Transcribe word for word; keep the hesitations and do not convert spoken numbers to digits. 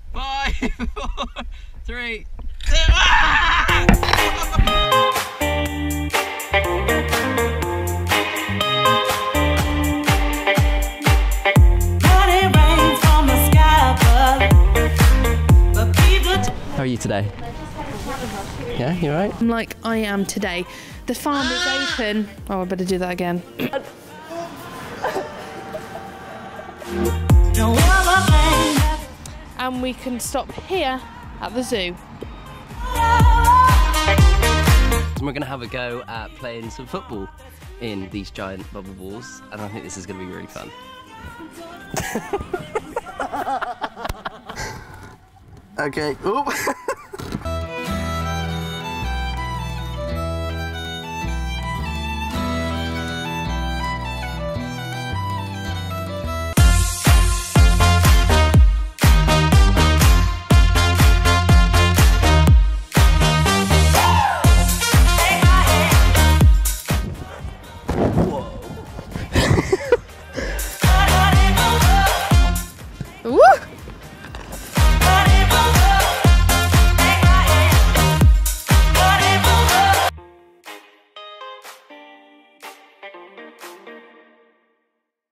Five, four, three, two. How are you today? Yeah, you alright? I'm like I am today. The farm is open. Oh, I better do that again. And we can stop here at the zoo. So we're going to have a go at playing some football in these giant bubble balls, and I think this is going to be really fun. Okay. Oop.